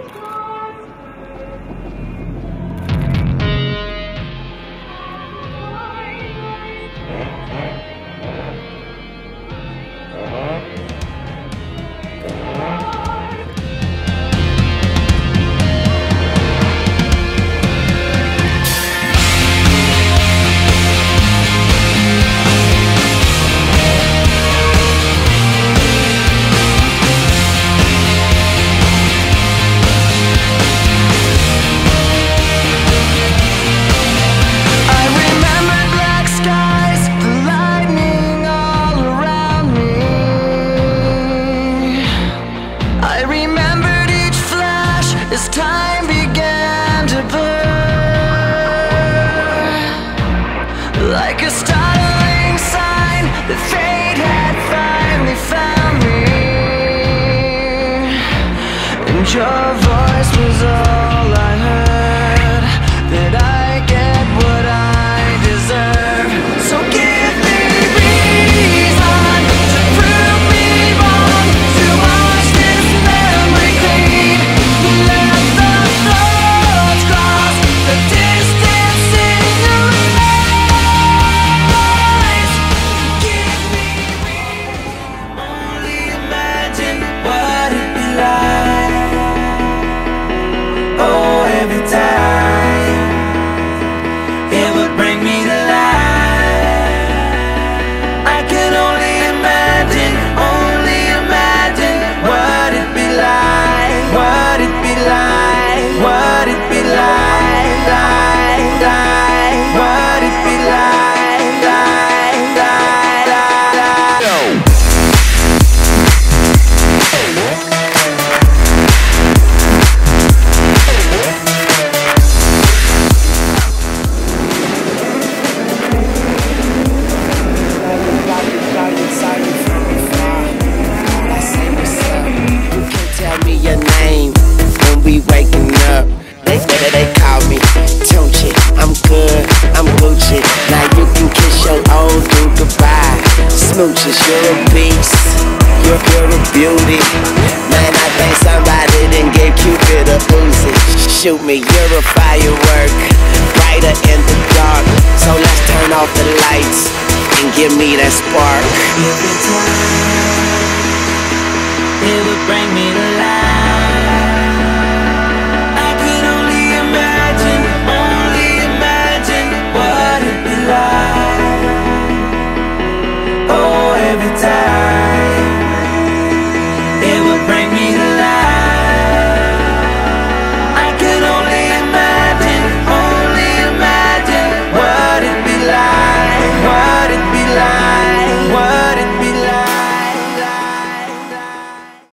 As time began to blur, like a startling sign that fate had finally found me, and your voice was all I heard, that I get what I deserve. So give me reason to prove me wrong, to wash this memory clean. Let the thoughts cross the distance in your eyes. Give me reason. Only imagine what it'd be like. Oh, every time it would bring me to life. I can only imagine what it'd be like, what it'd be like, what it'd be like, what it'd be like, your name when we waking up. They call me Tunchi. I'm good, I'm Gucci. Now you can kiss your old dude goodbye. Smooches, you're a beast, you're a beauty. Man, I think somebody done gave Cupid a Uzi. Shoot me, you're a firework, brighter in the dark. So let's turn off the lights and give me that spark. Every time it would bring me to